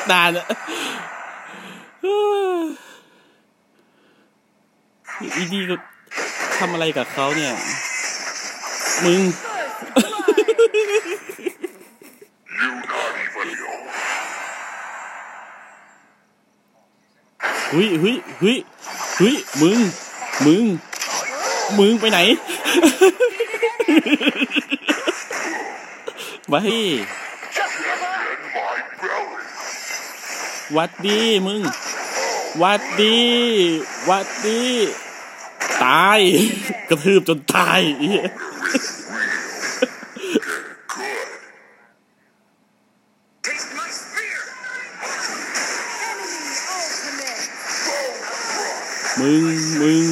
ตรนานอะอีดีก็ทำอะไรกับเขาเนี่ยมึงหุยมึงไปไหนมาให้วัดดีมึงวัดดีตายกระทืบจนตายมึง